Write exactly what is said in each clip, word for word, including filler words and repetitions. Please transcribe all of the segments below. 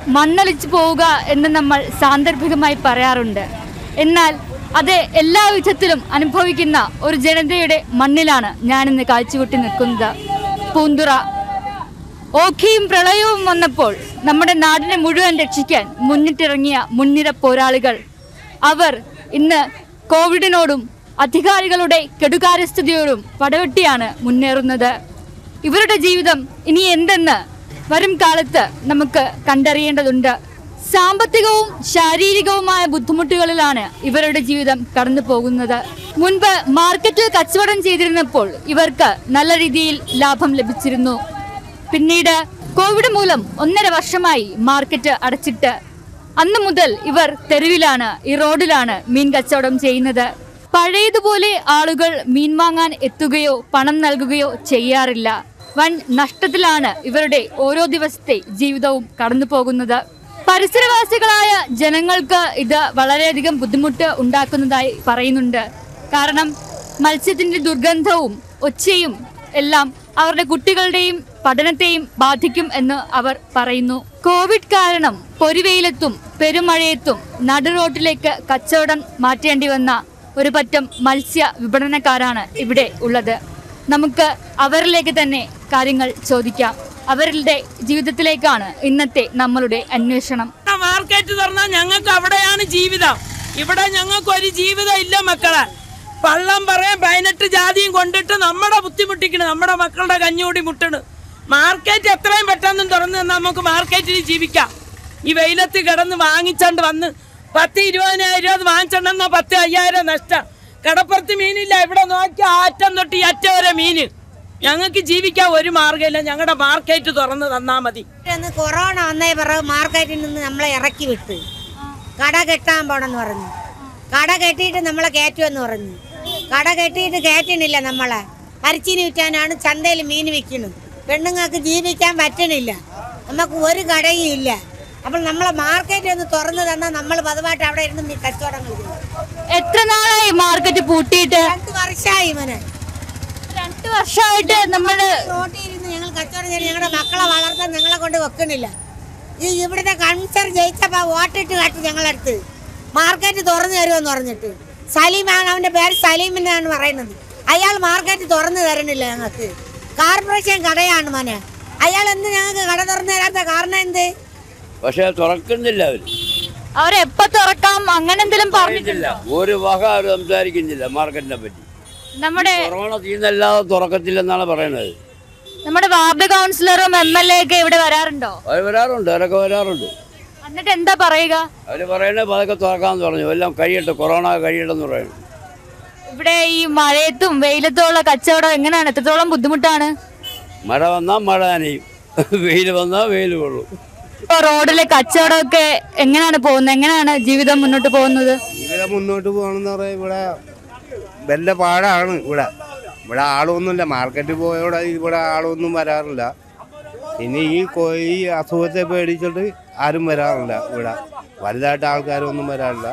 മണ്ണൊലിച്ചു പോവുക എന്ന് നമ്മൾ സാന്ദർഭികമായി പറയാറുണ്ട്. എന്നാൽ അത് എല്ലാ വിധത്തിലും അനുഭവിക്കുന്ന ഒരു ജനതയുടെ മണ്ണിലാണ് ഞാനിന്ന് കാഴ്ചവെട്ടി നിൽക്കുന്നത്. പൂന്തുറ. ഓഖിയും പ്രളയവും വന്നപ്പോൾ നമ്മുടെ നാടിനെ മുഴുവൻ രക്ഷിക്കാൻ മുന്നിട്ടിറങ്ങിയ മുൻനിര പോരാളികൾ അവർ ഇന്ന് കോവിഡിനോടും അധികാരികളുടെ കെടുകാര്യസ്ഥതയോടും പടവെട്ടിയാണ് മുന്നേറുന്നത്. ഇവരുടെ ജീവിതം ഇനി എന്തെന്ന് വരും കാലത്ത് നമുക്ക് കണ്ടറിയേണ്ടതുണ്ട്. സാമ്പത്തികവും ശാരീരികവുമായ ബുദ്ധിമുട്ടുകളിലാണ് ഇവരുടെ ജീവിതം കടന്നു പോകുന്നത്. മുൻപ് മാർക്കറ്റിൽ കച്ചവടം ചെയ്തിരുന്നപ്പോൾ ഇവർക്ക് നല്ല രീതിയിൽ ലാഭം ലഭിച്ചിരുന്നു. പിന്നീട് കോവിഡ് മൂലം ഒന്നര വർഷമായി മാർക്കറ്റ് അടച്ചിട്ട് അന്നു മുതൽ ഇവർ തെരുവിലാണ്, ഈ റോഡിലാണ് മീൻ കച്ചവടം ചെയ്യുന്നത്. പഴയതുപോലെ ആളുകൾ മീൻ വാങ്ങാൻ എത്തുകയോ പണം നൽകുകയോ ചെയ്യാറില്ല. വൻ നഷ്ടത്തിലാണ് ഇവരുടെ ഓരോ ദിവസത്തെ ജീവിതവും കടന്നു പോകുന്നത്. പരിസരവാസികളായ ജനങ്ങൾക്ക് ഇത് വളരെയധികം ബുദ്ധിമുട്ട് ഉണ്ടാക്കുന്നതായി പറയുന്നുണ്ട്. കാരണം മത്സ്യത്തിന്റെ ദുർഗന്ധവും ഒച്ചയും എല്ലാം അവരുടെ കുട്ടികളുടെയും പഠനത്തെയും ബാധിക്കും എന്ന് അവർ പറയുന്നു. കോവിഡ് കാരണം പൊരിവെയിലെത്തും പെരുമഴയത്തും നടുറോട്ടിലേക്ക് കച്ചവടം മാറ്റേണ്ടി വന്ന ഒരു പറ്റം മത്സ്യ വിപണനക്കാരാണ് ഇവിടെ ഉള്ളത്. നമുക്ക് അവരിലേക്ക് തന്നെ കാര്യങ്ങൾ ചോദിക്കാം. അവരുടെ ജീവിതത്തിലേക്കാണ് ഇന്നത്തെ നമ്മളുടെ അന്വേഷണം. മാർക്കറ്റ് തുറന്നാൽ ഞങ്ങൾക്ക് അവിടെയാണ് ജീവിതം. ഇവിടെ ഞങ്ങൾക്ക് ഒരു ജീവിതം ഇല്ല മക്കളെ. പള്ളം പറയാൻ പതിനെട്ട് ജാതിയും കൊണ്ടിട്ട് നമ്മുടെ ബുദ്ധിമുട്ടിക്കണം, നമ്മുടെ മക്കളുടെ കഞ്ഞൂടി മുട്ടണ്. മാർക്കറ്റ് എത്രയും പെട്ടെന്ന് തുറന്ന് നമുക്ക് മാർക്കറ്റിൽ ജീവിക്കാം. ഈ വെയിലത്ത് കിടന്ന് വാങ്ങിച്ചോണ്ട് വന്ന് പത്ത് ഇരുപതിനായിരം രൂപ വാങ്ങിച്ചോണ്ടെന്നാ പത്ത് അയ്യായിരം നഷ്ടം. കടപ്പുറത്ത് മീനില്ല. ഇവിടെ നോക്കി ആറ്റം തൊട്ട് ഈ അറ്റ വരെ മീന്. ഞങ്ങൾക്ക് ജീവിക്കാൻ ഒരു മാർഗ്ഗമില്ല. ഞങ്ങളുടെ മാർക്കറ്റ് തുറന്ന് തന്നാ മതി. കൊറോണ വന്നേ പിറகு മാർക്കറ്റിൽ നിന്ന് നമ്മളെ ഇറക്കി വിട്ട് കട കെട്ടാൻ പോണെന്ന് പറഞ്ഞു. കട കെട്ടിയിട്ട് നമ്മളെ കയറ്റുമെന്ന് പറഞ്ഞു. കട കെട്ടിയിട്ട് കയറ്റണില്ല. നമ്മളെ അരിച്ചിന് വിറ്റാനാണ് ചന്തയിൽ മീൻ വിൽക്കുന്നത്. പെണ്ണുങ്ങൾക്ക് ജീവിക്കാൻ പറ്റണില്ല. നമുക്ക് ഒരു കടയും ഇല്ല. അപ്പോൾ നമ്മളെ മാർക്കറ്റ് ഒന്ന് തുറന്നു തന്നാൽ നമ്മൾ പതിവായിട്ട് അവിടെ ഇരുന്ന് കച്ചവടങ്ങൾ ചെയ്യും. എത്ര നാളായി മാർക്കറ്റ് പൂട്ടിയിട്ട്? രണ്ട് വർഷമായി മോനെ. രണ്ട് വർഷമായിട്ട് നമ്മള് റോട്ടിൽ ഇരുന്ന് ഞങ്ങൾ കച്ചവടം ചെയ്ത് ഞങ്ങളുടെ മക്കളെ വളർത്താൻ ഞങ്ങളെ കൊണ്ട് വെക്കണില്ല. ഈ ഇവിടുത്തെ കൺസർ ജയിച്ചപ്പോൾ വോട്ടിട്ട് കാട്ടി ഞങ്ങളടുത്ത് മാർക്കറ്റ് തുറന്നു തരുമെന്ന് പറഞ്ഞിട്ട്. സലീമാണ് അവൻ്റെ പേര്, സലീമിനാണ് പറയുന്നത്. അയാൾ മാർക്കറ്റ് തുറന്നു തരണില്ല ഞങ്ങൾക്ക്. കോർപ്പറേഷൻ കടയാണ് മോനെ. അയാൾ എന്ത് ഞങ്ങൾക്ക് കട തുറന്നു തരാത്ത കാരണം എന്ത്? പക്ഷെ തുറക്കുന്നില്ല. അവര് അവരെപ്പോ തുറക്കാം അങ്ങനെ എന്തെങ്കിലും പറഞ്ഞിട്ടില്ല. ഒരു വക അവർ സംസാരിക്കുന്നില്ല മാർക്കറ്റിനെ പറ്റി. നമ്മുടെ കൊറോണ തീർന്നല്ലാതെ തുറക്കത്തില്ലെന്നാണ് പറയുന്നത്. നമ്മുടെ വാർഡ് കൗൺസിലറും എം എൽ എ ഒക്കെ ഇവിടെ വരാറുണ്ടോ? അവർ വരാറുണ്ട്, അവരൊക്കെ വരാറുണ്ട്. എന്നിട്ട് എന്താ പറയുക? അവര് പറയണേ പതൊക്കെ തുറക്കാന്ന് പറഞ്ഞു. എല്ലാം കഴിയട്ടെ, കൊറോണ കഴിയട്ടെന്ന് പറയുന്നു. ഇവിടെ ഈ മഴയത്തും വെയിലത്തും ഉള്ള കച്ചവടം എങ്ങനെയാണ്? എത്രത്തോളം ബുദ്ധിമുട്ടാണ്? മഴ വന്നാൽ മഴ നനയും, വെയിൽ വന്നാൽ വെയിൽ കൊള്ളും. ഇപ്പൊ റോഡിലെ കച്ചവടമൊക്കെ എങ്ങനെയാണ് പോകുന്നത്? എങ്ങനെയാണ് ജീവിതം മുന്നോട്ട് പോകുന്നത്? ജീവിതം മുന്നോട്ട് പോകണമെന്ന് പറയാൻ ഇവിടെ വല്ല പാടാണ്. ഇവിടെ ഇവിടെ ആളൊന്നുമില്ല. മാർക്കറ്റിൽ പോയോടെ ഇവിടെ ആളൊന്നും വരാറില്ല. ഇനി ഈ ഈ അസുഖത്തെ പേടിച്ചിട്ട് ആരും വരാറില്ല. ഇവിടെ വലുതായിട്ട് ആൾക്കാരൊന്നും വരാറില്ല.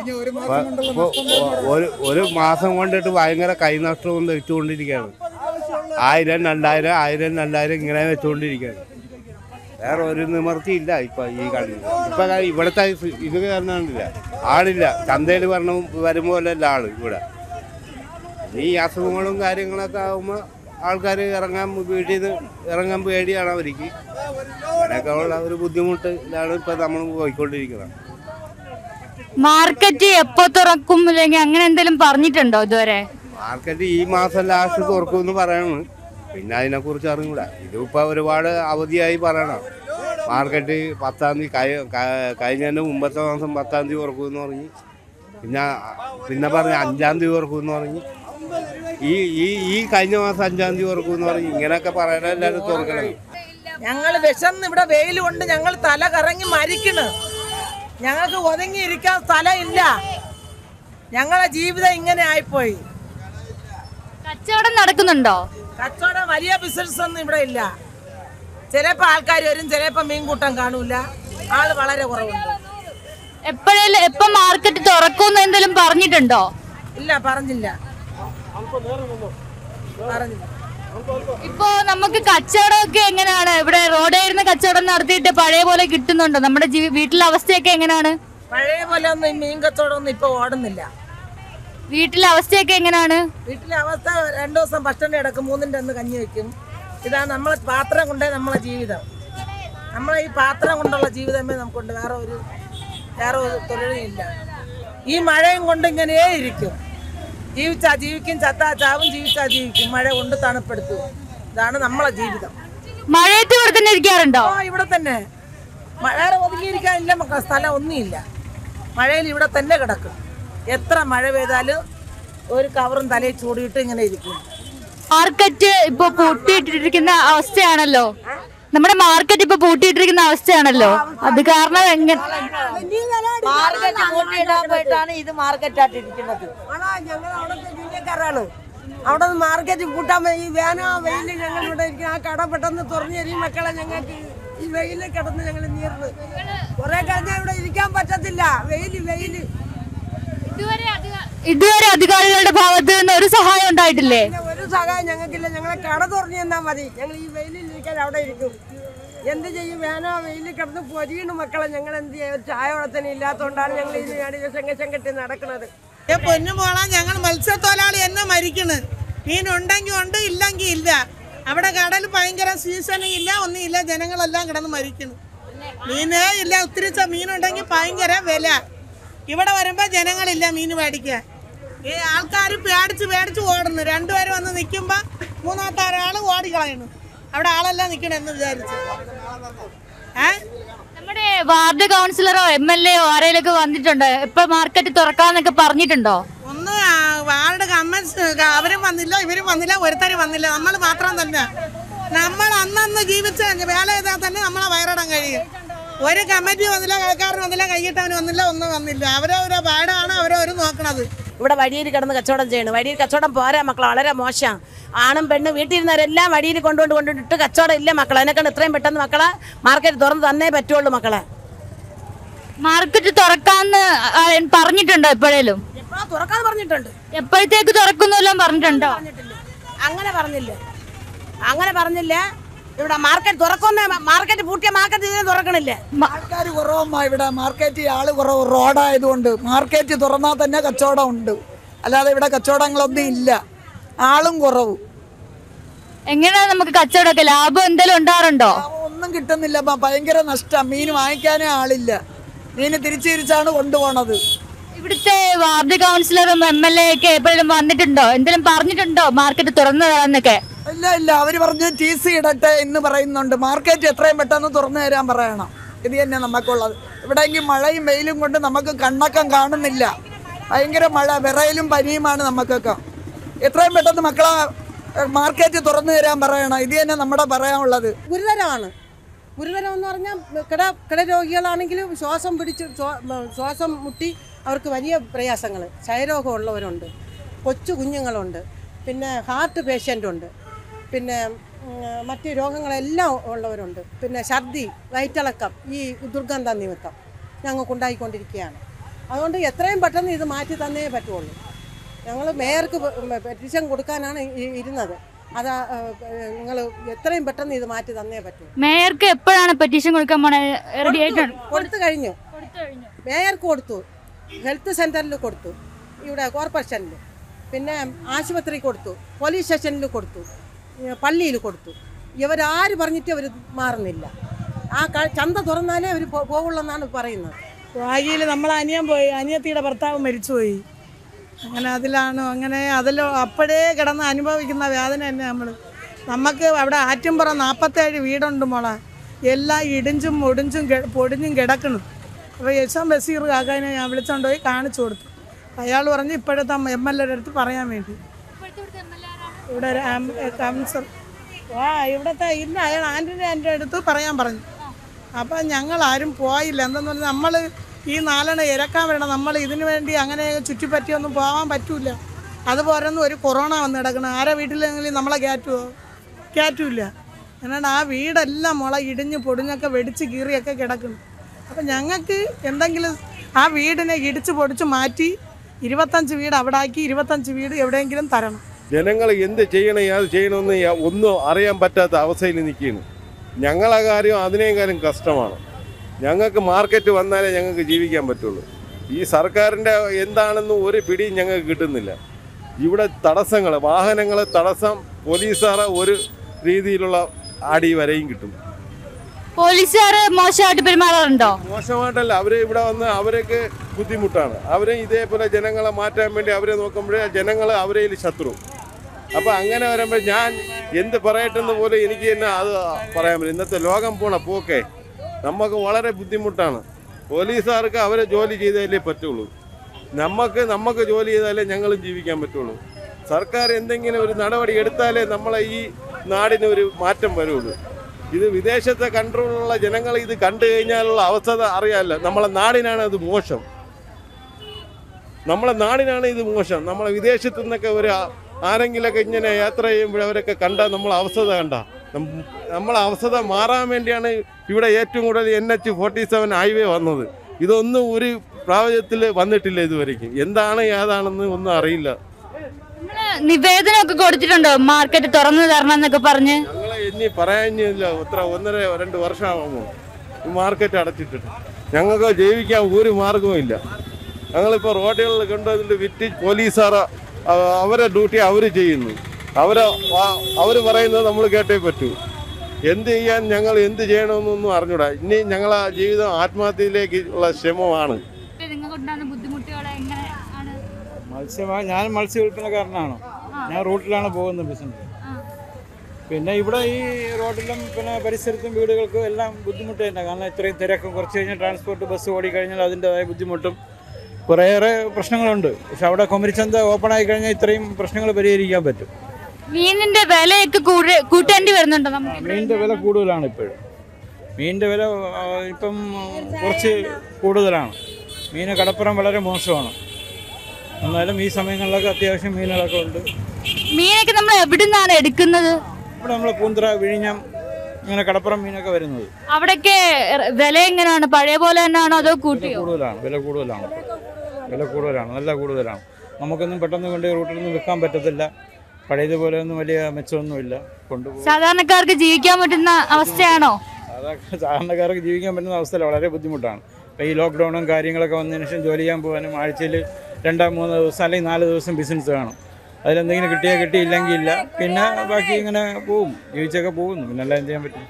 ഒരു ഒരു മാസം കൊണ്ടിട്ട് ഭയങ്കര കൈനഷ്ടം കൊണ്ട് വെച്ചുകൊണ്ടിരിക്കുകയാണ്. ആയിരം രണ്ടായിരം ആയിരം രണ്ടായിരം ഇങ്ങനെ വെച്ചുകൊണ്ടിരിക്കുകയാണ്. വേറെ ഒരു നിവർത്തിയില്ല. ഇപ്പം ഈ കളി ഇപ്പം ഇവിടുത്തെ ഇത് കാരണമില്ല, ആളില്ല. ചന്തയിൽ വരണം വരുമ്പോഴല്ല ആള് ഇവിടെ. ഈ അസുഖങ്ങളും കാര്യങ്ങളൊക്കെ ആകുമ്പോൾ ആൾക്കാർ ഇറങ്ങാൻ വീട്ടിൽ നിന്ന് ഇറങ്ങാൻ പേടിയാണ് അവർക്ക്. അങ്ങനെയൊക്കെ ഉള്ള ഒരു ബുദ്ധിമുട്ടിലാണ് ഇപ്പം നമ്മൾ പോയിക്കൊണ്ടിരിക്കുന്നത്. മാർക്കറ്റ് എപ്പോ തുറക്കും അല്ലെങ്കിൽ അങ്ങനെ എന്തെങ്കിലും പറഞ്ഞിട്ടുണ്ടോ ഇതുവരെ? മാർക്കറ്റ് ഈ മാസം ലാസ്റ്റ് തുറക്കുമെന്ന് പറയണം. പിന്നെ അതിനെക്കുറിച്ച് അറിഞ്ഞൂടാ. ഇതിപ്പോൾ ഒരുപാട് അവധിയായി പറയണം. മാർക്കറ്റ് പത്താം തീയതി കഴിഞ്ഞതിൻ്റെ മുമ്പത്തെ മാസം പത്താം തീയതി തുറക്കുമെന്ന് പറഞ്ഞ്, പിന്നെ പിന്നെ പറഞ്ഞ് അഞ്ചാം തീയതി തുറക്കുമെന്ന് പറഞ്ഞ്, ഈ ഈ ഈ കഴിഞ്ഞ മാസം അഞ്ചാം തീയതി തുറക്കുമെന്ന് പറഞ്ഞ് ഇങ്ങനെയൊക്കെ പറയണ എല്ലാവരും തുറക്കണം. ഞങ്ങൾ വിശന്ന് ഇവിടെ വെയിൽ കൊണ്ട് ഞങ്ങൾ തല കറങ്ങി മരിക്കണ്. ഞങ്ങൾക്ക് ഒതുങ്ങിയിരിക്കാൻ സ്ഥലമില്ല. ഞങ്ങളെ ജീവിതം ഇങ്ങനെ ആയിപ്പോയി. കച്ചവടം നടക്കുന്നുണ്ടോ? കച്ചവടം വലിയ ബിസിനസ് ഒന്നും ഇവിടെ ഇല്ല. ചിലപ്പോൾ ആൾക്കാർ വരും, ചിലപ്പോൾ മീൻകൂട്ടം കാണൂല. ആള് വളരെ കുറവുണ്ട്. എപ്പോഴേലും എപ്പോ മാർക്കറ്റ് തുറക്കുമെന്ന് എന്തെങ്കിലും പറഞ്ഞിട്ടുണ്ടോ? ഇല്ല, പറഞ്ഞില്ല പറഞ്ഞില്ല ഇപ്പോ നമുക്ക് കച്ചവടമൊക്കെ എങ്ങനെയാണ്? ഇവിടെ റോഡായിരുന്ന കച്ചവടം നടത്തിയിട്ട് പഴയ പോലെ കിട്ടുന്നുണ്ടോ? നമ്മുടെ ജീ- വീട്ടിലെ അവസ്ഥയൊക്കെ എങ്ങനെയാണ്? പഴയ പോലെ ഒന്നും ഈ മീൻ കച്ചവടം ഒന്നും ഇപ്പൊ ഓടുന്നില്ല. വീട്ടിലെ അവസ്ഥയൊക്കെ എങ്ങനെയാണ്? വീട്ടിലെ അവസ്ഥ രണ്ടു ദിവസം ഭക്ഷണം കിടക്കും, മൂന്നിൻ്റെ അന്ന് കഞ്ഞി വെക്കും. ഇതാണ് നമ്മളെ പാത്രം കൊണ്ടേ നമ്മളെ ജീവിതം. നമ്മളെ ഈ പാത്രം കൊണ്ടുള്ള ജീവിതമേ നമുക്കുണ്ട്, വേറെ ഒരു വേറെ ഒരു തൊഴിലില്ല. ഈ മഴയും കൊണ്ട് ഇങ്ങനെ ഇരിക്കും. ജീവിച്ചാ ജീവിക്കും, ചത്താ ചാവും, ജീവിച്ചാ ജീവിക്കും. മഴ കൊണ്ട് തണുപ്പെടുത്തും. ഇതാണ് നമ്മളെ ജീവിതം. മഴയത്ത് ഇവിടെ തന്നെ ഇരിക്കാറുണ്ടോ? ആ, ഇവിടെ തന്നെ. വേറെ ഒതുങ്ങിയിരിക്കാനില്ല മക്കളെ, സ്ഥലം ഒന്നുമില്ല. മഴയിൽ ഇവിടെ തന്നെ കിടക്കും. എത്ര മഴ പെയ്താലും ഒരു കവറും തലയിൽ ചൂടിയിട്ട് ഇങ്ങനെ ഇരിക്കും. മാർക്കറ്റ് ഇപ്പൊ പൂട്ടിയിട്ടിരിക്കുന്ന അവസ്ഥയാണല്ലോ. നമ്മുടെ മാർക്കറ്റ് ഇപ്പൊ പൂട്ടിയിട്ടിരിക്കുന്ന അവസ്ഥയാണല്ലോ. അത് കാരണം എങ്ങനെ മാർക്കറ്റ് പൂട്ടിയിടാൻ പോയിട്ടാണ് ഇത് മാർക്കറ്റായിട്ടിരിക്കുന്നത്. ഞങ്ങൾ അവിടുത്തെ ജില്ലക്കാരാണ്. അവിടെ നിന്ന് മാർക്കറ്റ് പൂട്ടാൻ ഈ വേന വെയില് ഞങ്ങൾ ഇവിടെ ഇരിക്കും. ആ കട പെട്ടെന്ന് തുറന്നു തരും മക്കളെ. ഞങ്ങൾക്ക് ഈ വെയില് കിടന്ന് ഞങ്ങൾ നീർന്ന് കുറെ കഴിഞ്ഞാൽ ഇവിടെ ഇരിക്കാൻ പറ്റത്തില്ല. വെയില് വെയില് ഇതുവരെ അധികാരികളുടെ ഭാഗത്ത് നിന്ന് ഒരു സഹായം ഉണ്ടായിട്ടില്ലേ? ഒരു സഹായം ഞങ്ങൾക്കില്ല. ഞങ്ങളെ കട തുറന്നു തന്നാൽ മതി. ഞങ്ങൾ ഈ വെയിലിൽ ഇരിക്കാൻ അവിടെ ഇരിക്കും. എന്ത് ചെയ്യും? വേനോ വെയിലിൽ കിടന്ന് പൊരിയണു മക്കളെ. ഞങ്ങൾ എന്ത് ചെയ്യും? ചായ വളത്തിന് ഇല്ലാത്തതുകൊണ്ടാണ് ഞങ്ങൾ ഈ ചെങ്കച്ചം കെട്ടി നടക്കുന്നത്. പൊന്നു പോളാ, ഞങ്ങൾ മത്സ്യത്തൊഴിലാളി എന്നെ മരിക്കണ്. മീനുണ്ടെങ്കിൽ ഉണ്ട്, ഇല്ലെങ്കിൽ ഇല്ല. അവിടെ കടൽ ഭയങ്കര സീസണും ഇല്ല, ഒന്നും ഇല്ല. ജനങ്ങളെല്ലാം കിടന്ന് മരിക്കണ്. മീനേ ഇല്ല. ഒത്തിരി മീനുണ്ടെങ്കിൽ ഭയങ്കര വില. ഇവിടെ വരുമ്പോൾ ജനങ്ങളില്ല മീൻ മേടിക്കാൻ. ഈ ആൾക്കാർ പേടിച്ച് പേടിച്ച് ഓടുന്നു. രണ്ടുപേരും വന്ന് നിൽക്കുമ്പോൾ മൂന്നാമത്തെ ഒരാൾ ഓടിക്കളയണു. അവിടെ ആളെല്ലാം നിൽക്കണമെന്ന് വിചാരിച്ചു. ഏ നമ്മുടെ വാർഡ് കൗൺസിലറോ എം എൽ എയോ ആരെയൊക്കെ വന്നിട്ടുണ്ടോ? ഇപ്പൊ മാർക്കറ്റ് തുറക്കാന്നൊക്കെ പറഞ്ഞിട്ടുണ്ടോ? ഒന്ന് വാർഡ് കമ്മൻസ് അവരും വന്നില്ല, ഇവരും വന്നില്ല, ഒരുത്തരും വന്നില്ല. നമ്മൾ മാത്രം തന്നെ. നമ്മൾ അന്നന്ന് ജീവിച്ച വേല ചെയ്താൽ തന്നെ നമ്മളെ വയറിടാൻ കഴിയും. ഒരു കമ്മിറ്റി വന്നില്ല, കളിക്കാരൻ വന്നില്ല, കൈയിട്ടവന് വന്നില്ല, ഒന്നും വന്നില്ല. അവരവരെ പാടാണ് അവരവർ നോക്കണത്. ഇവിടെ വഴിയിൽ കിടന്ന് കച്ചവടം ചെയ്യണം. വഴിയിൽ കച്ചവടം പോരാ മക്കളെ, വളരെ മോശം. ആണും പെണ്ണും വീട്ടിലിരുന്നവരെല്ലാം വഴിയിൽ കൊണ്ടുകൊണ്ട് കൊണ്ടുപോയിട്ട് കച്ചവടം ഇല്ല മക്കളെ. അതിനെക്കൊണ്ട് എത്രയും പെട്ടെന്ന് മക്കളെ മാർക്കറ്റ് തുറന്ന് തന്നേ പറ്റുള്ളൂ മക്കളെ. മാർക്കറ്റ് തുറക്കാന്ന് ആ, പറഞ്ഞിട്ടുണ്ടോ എപ്പോഴേലും? എപ്പോഴാ തുറക്കാന്ന് പറഞ്ഞിട്ടുണ്ട്. എപ്പോഴത്തേക്ക് തുറക്കുന്നെല്ലാം പറഞ്ഞിട്ടുണ്ടോ? അങ്ങനെ പറഞ്ഞില്ല, അങ്ങനെ പറഞ്ഞില്ല. ഇവിടെ മാർക്കറ്റ് തുറക്കുന്ന മാർക്കറ്റ് പൂട്ടിയ മാർക്കറ്റ് ഇതിനെ തുറക്കണില്ല. ആൾക്കാർ കുറവമ്മ ഇവിടെ. മാർക്കറ്റ് ആള് കുറവ്, റോഡായതുകൊണ്ട് മാർക്കറ്റ് തുറന്നാൽ തന്നെ കച്ചവടം ഉണ്ട്. അല്ലാതെ ഇവിടെ കച്ചവടങ്ങളൊന്നും ഇല്ല, ആളും കുറവ്. എങ്ങനെയാ നമുക്ക് കച്ചവടമൊക്കെ ലാഭം എന്തെങ്കിലും ഉണ്ടാറുണ്ടോ? ഒന്നും കിട്ടുന്നില്ലമ്മ, ഭയങ്കര നഷ്ടം. മീൻ വാങ്ങിക്കാനേ ആളില്ല. മീൻ തിരിച്ചു തിരിച്ചാണ് കൊണ്ടുപോണത്. ഇവിടുത്തെ വാർഡ് കൗൺസിലറും എം എൽ എ ഒക്കെ എപ്പോഴും വന്നിട്ടുണ്ടോ? എന്തെങ്കിലും പറഞ്ഞിട്ടുണ്ടോ മാർക്കറ്റ് തുറന്നതാന്നൊക്കെ? ഇല്ല ഇല്ല, അവർ പറഞ്ഞ് ടി സി ഇടട്ടെ എന്ന് പറയുന്നുണ്ട്. മാർക്കറ്റ് എത്രയും പെട്ടെന്ന് തുറന്നു തരാൻ പറയണം. ഇത് തന്നെ നമുക്കുള്ളത്. ഇവിടെയെങ്കിൽ മഴയും വെയിലും കൊണ്ട് നമുക്ക് കണ്ണക്കം കാണുന്നില്ല. ഭയങ്കര മഴ, വിറയിലും പനിയുമാണ് നമുക്കൊക്കെ. എത്രയും പെട്ടെന്ന് മക്കളെ മാർക്കറ്റ് തുറന്നു തരാൻ പറയണം. ഇത് തന്നെ നമ്മുടെ പറയാനുള്ളത്. ഗുരുതരമാണ്. ഗുരുതരം എന്ന് പറഞ്ഞാൽ കിട കിട രോഗികളാണെങ്കിലും ശ്വാസം പിടിച്ച് ശ്വാസം മുട്ടി അവർക്ക് വലിയ പ്രയാസങ്ങൾ. ക്ഷയരോഗമുള്ളവരുണ്ട്, കൊച്ചു കുഞ്ഞുങ്ങളുണ്ട്, പിന്നെ ഹാർട്ട് പേഷ്യൻ്റുണ്ട്, പിന്നെ മറ്റ് രോഗങ്ങളെല്ലാം ഉള്ളവരുണ്ട്. പിന്നെ ഛർദി, വയറ്റിളക്കം, ഈ ദുർഗന്ധ നിമിത്തം ഞങ്ങൾക്കുണ്ടായിക്കൊണ്ടിരിക്കുകയാണ്. അതുകൊണ്ട് എത്രയും പെട്ടെന്ന് ഇത് മാറ്റി തന്നേ പറ്റുള്ളൂ. ഞങ്ങൾ മേയർക്ക് പെറ്റീഷൻ കൊടുക്കാനാണ് ഇരുന്നത്. അത് നിങ്ങൾ എത്രയും പെട്ടെന്ന് ഇത് മാറ്റി തന്നേ പറ്റൂ. മേയർക്ക് എപ്പോഴാണ് പെറ്റീഷൻ കൊടുക്കാൻ റെഡി ആയിട്ടുണ്ട്? കൊടുത്തു കഴിഞ്ഞു. മേയർക്ക് കൊടുത്തു, ഹെൽത്ത് സെൻ്ററിൽ കൊടുത്തു, ഇവിടെ കോർപ്പറേഷനിൽ, പിന്നെ ആശുപത്രി കൊടുത്തു, പോലീസ് സ്റ്റേഷനിൽ കൊടുത്തു, പള്ളിയിൽ കൊടുത്തു. ഇവരാര് പറഞ്ഞിട്ട് അവർ മാറുന്നില്ല. ആ ചന്ത തുറന്നാലേ അവർ പോകുള്ളൂ എന്നാണ് പറയുന്നത്. വാഗിയിൽ നമ്മളെ അനിയൻ പോയി, അനിയത്തിയുടെ ഭർത്താവ് മരിച്ചുപോയി. അങ്ങനെ അതിലാണ് അങ്ങനെ അതിലോ അപ്പോഴേ കിടന്ന് അനുഭവിക്കുന്ന വേദന തന്നെ നമ്മൾ. നമുക്ക് അവിടെ ആറ്റുംപുറം നാൽപ്പത്തേഴ് വീടുണ്ട് മോളെ. എല്ലാം ഇടിഞ്ചും ഒടിഞ്ചും പൊടിഞ്ഞും കിടക്കണം. അപ്പോൾ യശോം ബഷീർ കാക്കാനെ ഞാൻ വിളിച്ചുകൊണ്ട് പോയി കാണിച്ചു കൊടുത്തു. അയാൾ പറഞ്ഞ് ഇപ്പോഴത്തെ എം എൽ എയുടെ അടുത്ത് പറയാൻ വേണ്ടി. ഇവിടെ കൗൺസിൽ ആ ഇവിടുത്തെ ഇല്ല, അയാൾ ആൻ്റണി എൻ്റെ അടുത്ത് പറയാൻ പറഞ്ഞു. അപ്പം ഞങ്ങൾ ആരും പോയില്ല. എന്തെന്ന് പറഞ്ഞാൽ നമ്മൾ ഈ നാലെണ്ണ ഇരക്കാൻ വരണം. നമ്മൾ ഇതിനു വേണ്ടി അങ്ങനെ ചുറ്റിപ്പറ്റിയൊന്നും പോകാൻ പറ്റില്ല. അതുപോലൊന്നും ഒരു കൊറോണ വന്ന് കിടക്കണം. ആരെ വീട്ടിലെങ്കിലും നമ്മളെ കയറ്റുമോ? കയറ്റില്ല. എന്നാണ് ആ വീടെല്ലാം മുള ഇടിഞ്ഞ് പൊടിഞ്ഞൊക്കെ വെടിച്ച് കീറിയൊക്കെ കിടക്കുന്നു. അപ്പം ഞങ്ങൾക്ക് എന്തെങ്കിലും ആ വീടിനെ ഇടിച്ച് പൊടിച്ച് മാറ്റി ഇരുപത്തഞ്ച് വീട് അവിടെ ആക്കി ഇരുപത്തഞ്ച് വീട് എവിടെയെങ്കിലും തരണം. ജനങ്ങൾ എന്ത് ചെയ്യണം അത് ചെയ്യണമെന്ന് ഒന്നും അറിയാൻ പറ്റാത്ത അവസ്ഥയിൽ നിൽക്കുകയാണ്. ഞങ്ങളെ കാര്യം അതിനേക്കാളും കഷ്ടമാണ്. ഞങ്ങൾക്ക് മാർക്കറ്റ് വന്നാലേ ഞങ്ങൾക്ക് ജീവിക്കാൻ പറ്റുള്ളൂ. ഈ സർക്കാരിൻ്റെ എന്താണെന്ന് ഒരു പിടിയും ഞങ്ങൾക്ക് കിട്ടുന്നില്ല. ഇവിടെ തടസ്സങ്ങൾ, വാഹനങ്ങൾ തടസ്സം, പോലീസുകാർ ഒരു രീതിയിലുള്ള അടി വരെയും കിട്ടും. പോലീസുകാർ മോശമായിട്ട് പെരുമാറാറുണ്ടോ? മോശമായിട്ടല്ല, അവരെ ഇവിടെ വന്ന് അവരൊക്കെ ബുദ്ധിമുട്ടാണ്. അവരെ ഇതേപോലെ ജനങ്ങളെ മാറ്റാൻ വേണ്ടി അവരെ നോക്കുമ്പോഴേ ജനങ്ങൾ അവരെ ശത്രു. അപ്പോൾ അങ്ങനെ വരുമ്പോൾ ഞാൻ എന്ത് പറയട്ടെന്ന് പോലെ എനിക്ക് തന്നെ അത് പറയാൻ പറ്റും. ഇന്നത്തെ ലോകം പോണ പോക്കെ നമുക്ക് വളരെ ബുദ്ധിമുട്ടാണ്. പോലീസുകാർക്ക് അവരെ ജോലി ചെയ്താലേ പറ്റുള്ളൂ. നമുക്ക് നമുക്ക് ജോലി ചെയ്താലേ ഞങ്ങളും ജീവിക്കാൻ പറ്റുള്ളൂ. സർക്കാർ എന്തെങ്കിലും ഒരു നടപടി എടുത്താലേ നമ്മളെ ഈ നാടിന് ഒരു മാറ്റം വരുള്ളൂ. ഇത് വിദേശത്തെ കൺട്രോളുള്ള ജനങ്ങൾ ഇത് കണ്ടു കഴിഞ്ഞാലുള്ള അവസ്ഥ അറിയാമല്ലോ. നമ്മളെ നാടിനാണ് അത് മോശം. നമ്മളെ നാടിനാണ് ഇത് മോശം. നമ്മളെ വിദേശത്തു നിന്നൊക്കെ ഒരു ആരെങ്കിലൊക്കെ ഇങ്ങനെ യാത്ര ചെയ്യുമ്പോൾ അവരൊക്കെ കണ്ടാൽ നമ്മളെ അവസ്ഥ കണ്ട നമ്മളെ അവസ്ഥ മാറാൻ വേണ്ടിയാണ് ഇവിടെ ഏറ്റവും കൂടുതൽ N H forty seven highway വന്നത്. ഇതൊന്നും ഒരു പ്രാബല്യത്തിൽ വന്നിട്ടില്ല ഇതുവരെയ്ക്കും. എന്താണ് ഏതാണെന്ന് ഒന്നും അറിയില്ല. നിവേദനമൊക്കെ കൊടുത്തിട്ടുണ്ടോ മാർക്കറ്റ് തുറന്നു തരണം എന്നൊക്കെ പറഞ്ഞ്? ഞങ്ങളെ ഇനി പറയാനില്ല. എത്ര ഒന്നര രണ്ട് വർഷമാകുമോ ഈ മാർക്കറ്റ് അടച്ചിട്ടിട്ട്. ഞങ്ങൾക്ക് ജീവിക്കാൻ ഒരു മാർഗവും ഇല്ല. ഞങ്ങളിപ്പോൾ റോഡുകളിൽ കൊണ്ടുവന്നിട്ട് വിറ്റ് പോലീസുകാർ അവരെ ഡ്യൂട്ടി അവർ ചെയ്യുന്നു. അവരെ അവർ പറയുന്നത് നമ്മൾ കേട്ടേ പറ്റൂ. എന്ത് ചെയ്യാൻ ഞങ്ങൾ എന്ത് ചെയ്യണമെന്നൊന്നും അറിഞ്ഞൂടാ. ഇനി ഞങ്ങളെ ജീവിതം ആത്മഹത്യയിലേക്ക് ഉള്ള ശ്രമമാണ്. മത്സ്യമായി ഞാൻ മത്സ്യ വിൽപ്പനക്കാരനാണ്. ഞാൻ റൂട്ടിലാണ് പോകുന്നത് ബിസിനസ്. പിന്നെ ഇവിടെ ഈ റോഡിലും പിന്നെ പരിസരത്തും വീടുകൾക്കും എല്ലാം ബുദ്ധിമുട്ട് തന്നെ. കാരണം ഇത്രയും തിരക്കും കുറച്ച് കഴിഞ്ഞാൽ ട്രാൻസ്പോർട്ട് ബസ് ഓടിക്കഴിഞ്ഞാൽ അതിൻ്റെതായ ബുദ്ധിമുട്ടും കുറേയേറെ പ്രശ്നങ്ങളുണ്ട്. പക്ഷെ അവിടെ കുമരിച്ചന്ത ഓപ്പൺ ആയി കഴിഞ്ഞാൽ ഇത്രയും പ്രശ്നങ്ങൾ പരിഹരിക്കാൻ പറ്റും. മീനിന്റെ വിലയൊക്കെ കൂട്ടേണ്ടി വരുന്നുണ്ടോ? മീനിൻ്റെ വില കൂടുതലാണ് ഇപ്പോഴും. മീനിൻ്റെ വില ഇപ്പം കുറച്ച് കൂടുതലാണ്. മീൻ കടപ്പുറം വളരെ മോശമാണ്. എന്നാലും ഈ സമയങ്ങളിലൊക്കെ അത്യാവശ്യം മീനുകളൊക്കെ ഉണ്ട്. മീനൊക്കെ നമ്മൾ എവിടെ നിന്നാണ് എടുക്കുന്നത്? ഇവിടെ നമ്മൾ പൂന്തറ, വിഴിഞ്ഞം, ഇങ്ങനെ കടപ്പുറം മീനൊക്കെ വരുന്നത്. അവിടെയൊക്കെ വില എങ്ങനെയാണ്? പഴയ പോലെ തന്നെയാണോ അതോ കൂട്ടിയോ? കൂടുതലാണ്, വില കൂടുതലാണ്. വില കൂടുതലാണ്, നല്ല കൂടുതലാണ്. നമുക്കൊന്നും പെട്ടെന്ന് കൊണ്ട് റൂട്ടിലൊന്നും വിൽക്കാൻ പറ്റത്തില്ല. പഴയതുപോലെ ഒന്നും വലിയ മെച്ചമൊന്നുമില്ല. കൊണ്ടുപോകും. സാധാരണക്കാർക്ക് ജീവിക്കാൻ പറ്റുന്ന അവസ്ഥയാണോ? സാധാരണക്കാർക്ക് ജീവിക്കാൻ പറ്റുന്ന അവസ്ഥ വളരെ ബുദ്ധിമുട്ടാണ്. ഇപ്പോൾ ഈ ലോക്ക്ഡൗണും കാര്യങ്ങളൊക്കെ വന്നതിന് ശേഷം ജോലി ചെയ്യാൻ പോകാനും ആഴ്ചയിൽ രണ്ടോ മൂന്നോ ദിവസം അല്ലെങ്കിൽ നാല് ദിവസം ബിസിനസ് കാണും. അതിലെന്തെങ്കിലും കിട്ടിയാൽ കിട്ടിയില്ലെങ്കിൽ ഇല്ല. പിന്നെ ബാക്കി ഇങ്ങനെ പോവും, ജീവിച്ചൊക്കെ പോകുന്നു. പിന്നെ എല്ലാം എന്ത് ചെയ്യാൻ പറ്റും?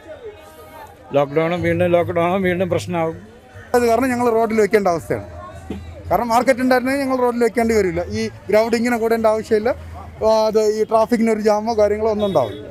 ലോക്ക്ഡൗണും വീണ്ടും ലോക്ക്ഡൗണും വീണ്ടും പ്രശ്നമാകും. അത് കാരണം ഞങ്ങൾ റോഡിൽ വെക്കേണ്ട അവസ്ഥയാണ്. കാരണം മാർക്കറ്റ് ഉണ്ടായിരുന്നെങ്കിൽ ഞങ്ങൾ റോഡിൽ വെക്കേണ്ടി വരില്ല. ഈ ഗ്രൗണ്ട് ഇങ്ങനെ കൂടേണ്ട ആവശ്യമില്ല. അത് ഈ ട്രാഫിക്കിന് ഒരു ജാമോ കാര്യങ്ങളോ ഒന്നും ഉണ്ടാവില്ല.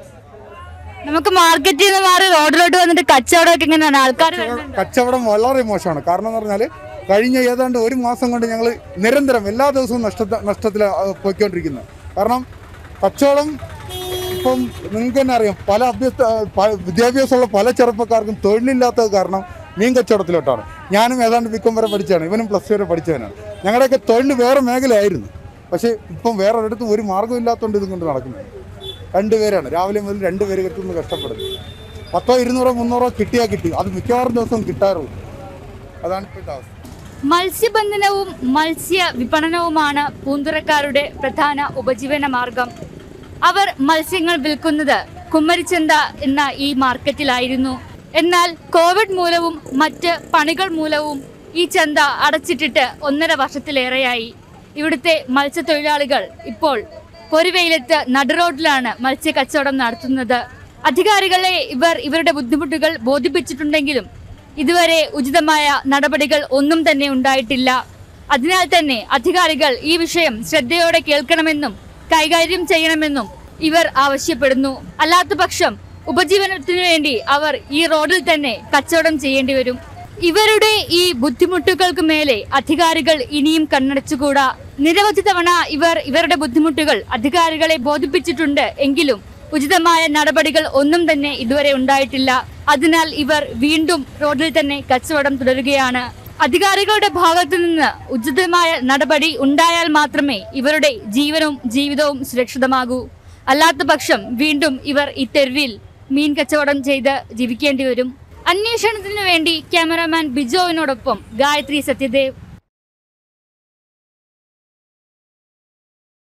നമുക്ക് മാർക്കറ്റിൽ നിന്ന് മാറി റോഡിലോട്ട് വന്നിട്ട് കച്ചവടമൊക്കെ എങ്ങനെയാണ്? ആൾക്കാർ കച്ചവടം വളരെ മോശമാണ്. കാരണം എന്ന് പറഞ്ഞാൽ കഴിഞ്ഞ ഏതാണ്ട് ഒരു മാസം കൊണ്ട് ഞങ്ങൾ നിരന്തരം എല്ലാ ദിവസവും നഷ്ട നഷ്ടത്തിൽ പോയിക്കൊണ്ടിരിക്കുന്നത്. കാരണം കച്ചവടം ഇപ്പം നിങ്ങൾക്ക് തന്നെ അറിയാം, പല അഭ്യസ്ത വിദ്യാഭ്യാസമുള്ള പല ചെറുപ്പക്കാർക്കും തൊഴിലില്ലാത്തത് കാരണം മീൻ കച്ചവടത്തിലോട്ടാണ്. ഞാനും ഏതാണ്ട് ബികോം വരെ പഠിച്ചതാണ്. ഇവനും പ്ലസ് ടു വരെ പഠിച്ചവനാണ്. ഞങ്ങളുടെയൊക്കെ തൊഴിൽ വേറെ മേഖലയായിരുന്നു. പക്ഷേ ഇപ്പം വേറെ ഒരിടത്തും ഒരു മാർഗ്ഗമില്ലാത്തതുകൊണ്ട് ഇതും കൊണ്ട് നടക്കുന്നത്. രണ്ടുപേരാണ് രാവിലെ മുതൽ രണ്ടുപേര് കിട്ടുന്നത് കഷ്ടപ്പെടുന്നത്. പത്തോ ഇരുന്നൂറോ മുന്നൂറോ കിട്ടിയാൽ കിട്ടി, അത് മിക്കവാറും ദിവസം കിട്ടാറുള്ളൂ. അതാണ് ഇപ്പോഴത്തെ അവസ്ഥ. മത്സ്യബന്ധനവും മത്സ്യ വിപണനവുമാണ് പൂന്തുറക്കാരുടെ പ്രധാന ഉപജീവന മാർഗം. അവർ മത്സ്യങ്ങൾ വിൽക്കുന്നത് കുമ്മരിച്ചന്ത എന്ന ഈ മാർക്കറ്റിലായിരുന്നു. എന്നാൽ കോവിഡ് മൂലവും മറ്റ് പണികൾ മൂലവും ഈ ചന്ത അടച്ചിട്ടിട്ട് ഒന്നര വർഷത്തിലേറെയായി. ഇവിടുത്തെ മത്സ്യത്തൊഴിലാളികൾ ഇപ്പോൾ പൊരുവെയിലത്ത് നടുറോഡിലാണ് മത്സ്യ കച്ചവടം നടത്തുന്നത്. അധികാരികളെ ഇവർ ഇവരുടെ ബുദ്ധിമുട്ടുകൾ ബോധിപ്പിച്ചിട്ടുണ്ടെങ്കിലും ഇതുവരെ ഉചിതമായ നടപടികൾ ഒന്നും തന്നെ ഉണ്ടായിട്ടില്ല. അതിനാൽ തന്നെ അധികാരികൾ ഈ വിഷയം ശ്രദ്ധയോടെ കേൾക്കണമെന്നും കൈകാര്യം ചെയ്യണമെന്നും ഇവർ ആവശ്യപ്പെടുന്നു. അല്ലാത്തപക്ഷം ഉപജീവനത്തിനു വേണ്ടി അവർ ഈ റോഡിൽ തന്നെ കച്ചവടം ചെയ്യേണ്ടി വരും. ഇവരുടെ ഈ ബുദ്ധിമുട്ടുകൾക്ക് മേലെ അധികാരികൾ ഇനിയും കണ്ണടച്ചുകൂടാ. നിരവധി തവണ ഇവർ ഇവരുടെ ബുദ്ധിമുട്ടുകൾ അധികാരികളെ ബോധിപ്പിച്ചിട്ടുണ്ട്. എങ്കിലും ഉചിതമായ നടപടികൾ ഒന്നും തന്നെ ഇതുവരെ ഉണ്ടായിട്ടില്ല. അതിനാൽ ഇവർ വീണ്ടും റോഡിൽ തന്നെ കച്ചവടം തുടരുകയാണ്. അധികാരികളുടെ ഭാഗത്തു നിന്ന് ഉചിതമായ നടപടി ഉണ്ടായാൽ മാത്രമേ ഇവരുടെ ജീവനും ജീവിതവും സുരക്ഷിതമാകൂ. അല്ലാത്ത പക്ഷം വീണ്ടും ഇവർ ഈ തെരുവിൽ മീൻ കച്ചവടം ചെയ്ത് ജീവിക്കേണ്ടി വരും. അന്വേഷണത്തിനു വേണ്ടി ക്യാമറാമാൻ ബിജോവിനോടൊപ്പം ഗായത്രി സത്യദേവ്.